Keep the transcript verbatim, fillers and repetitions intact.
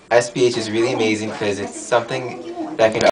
S P H is really amazing because it's something that can